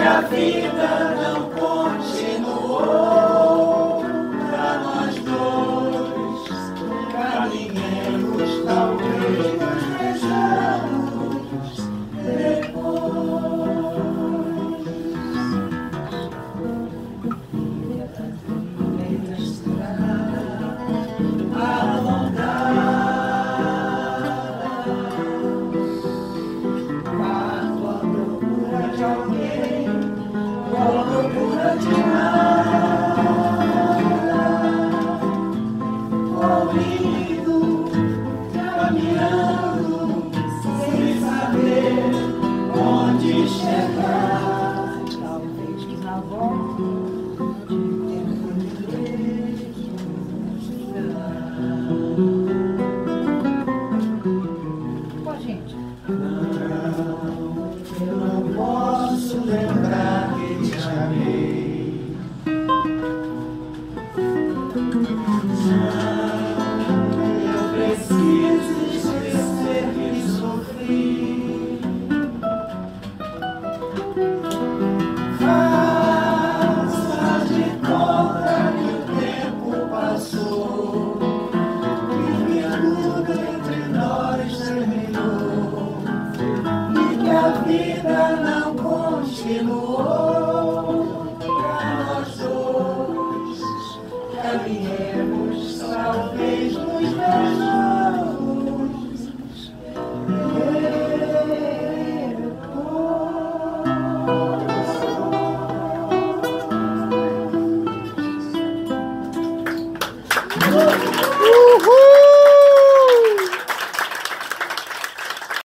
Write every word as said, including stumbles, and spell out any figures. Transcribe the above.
a vida não continuou pra nós dois. Caminhemos, talvez nos vejamos depois. Meia estrada alongada, parto à procura de alguém, à procura de nada, ouvindo, caminhando, sem saber onde chegar. Talvez na volta de tempo de Pô, gente. Eu não posso lembrar que te amei. Eu preciso esquecer que sofri. Faça de conta que o tempo passou, que minha luta entre nós terminou e que a vida não continuou pra nós dois. Caminhemos, talvez nos vejamos depois. Uhul!